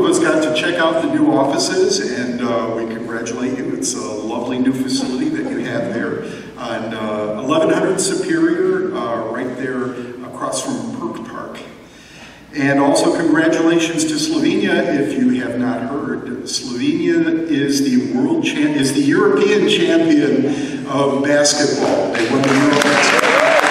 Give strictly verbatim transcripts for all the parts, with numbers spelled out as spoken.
us got to check out the new offices, and uh, we congratulate you. It's a lovely new facility that you have there on uh, eleven hundred Superior, uh, right there across from Perk Park. And also congratulations to Slovenia. If you have not heard, Slovenia is the world champ, is the European champion of basketball. They won the Euro basketball.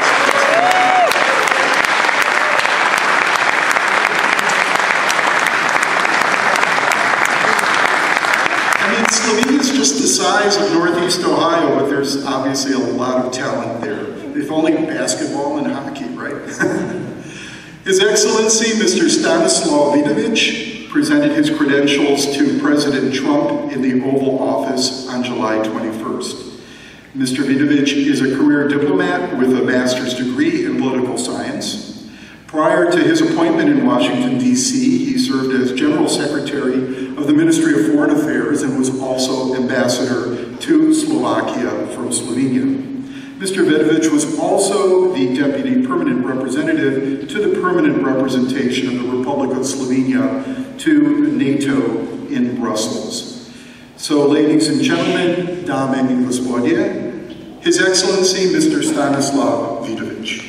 Slovenia's just the size of Northeast Ohio, but there's obviously a lot of talent there. If only basketball and hockey, right? His Excellency, Mister Stanislav Vidovič, presented his credentials to President Trump in the Oval Office on July twenty-first. Mister Vidovič is a career diplomat with a master's degree in political science. Prior to his appointment in Washington, D C, he served as General Secretary of the Ministry of Foreign Affairs and was also ambassador to Slovakia from Slovenia. Mister Vidovič was also the Deputy Permanent Representative to the Permanent Representation of the Republic of Slovenia to NATO in Brussels. So, ladies and gentlemen, Dame i Gospodje, His Excellency Mister Stanislav Vidovič.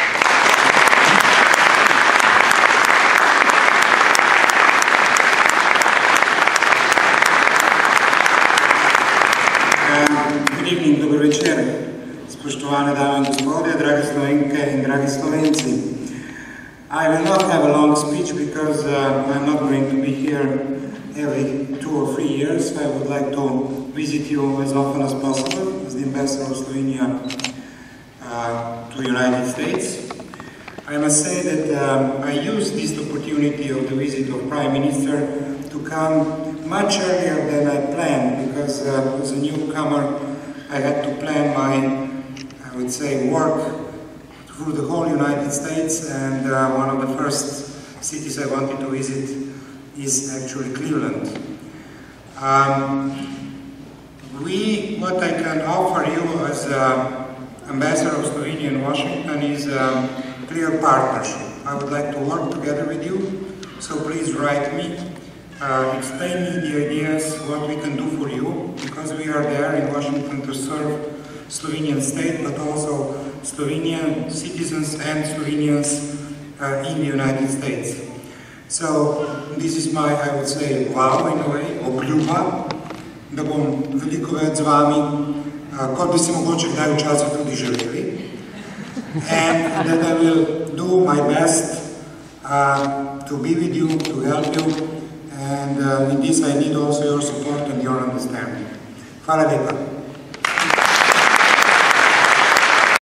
Good evening, dober večer, spoštovane dame in gospodje, drage Slovenke in dragi Slovenci. I will not have a long speech because uh, I'm not going to be here every two or three years. I would like to visit you as often as possible as the Ambassador of Slovenia uh, to the United States. I must say that um, I used this opportunity of the visit of Prime Minister to come much earlier than I planned, because uh, as a newcomer I had to plan my, I would say, work through the whole United States, and uh, one of the first cities I wanted to visit is actually Cleveland. Um, we, what I can offer you as uh, Ambassador of Slovenia in Washington is a clear partnership. I would like to work together with you, so please write me. Uh, explain me the ideas, what we can do for you, because we are there in Washington to serve Slovenian state, but also Slovenian citizens and Slovenians uh, in the United States. So, this is my, I would say, vow in a way, obljuba, da bom veliko več z vami, uh, kot bi si mogoče kdaj včasih tudi želeli, and that I will do my best uh, to be with you, to help you. And uh, in this I need also your support and your understanding. Hvala lepa.